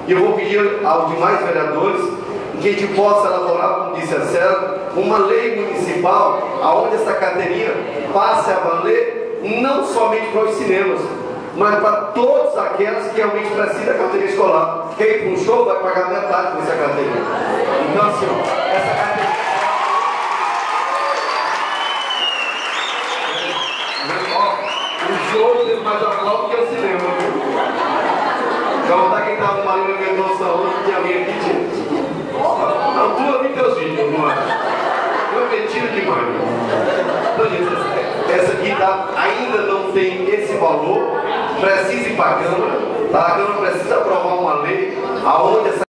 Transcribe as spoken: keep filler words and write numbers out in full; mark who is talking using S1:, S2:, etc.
S1: E eu vou pedir aos demais vereadores que a gente possa elaborar, como disse a Célia, uma lei municipal onde essa carteirinha passe a valer não somente para os cinemas, mas para todos aqueles que realmente precisam da carteirinha escolar. Quem ir para um show vai pagar metade dessa carteirinha. Então, assim, ó, essa carteirinha... O show tem mais aplauso que o cinema, viu? Então, tá quem estava numa linha de saúde, tinha alguém aqui, tinha. Não, tu vi teus vídeos, não é? Tu é metido demais. Então, gente, essa aqui tá, ainda não tem esse valor, precisa ir para a Câmara, tá? A Câmara precisa aprovar uma lei aonde essa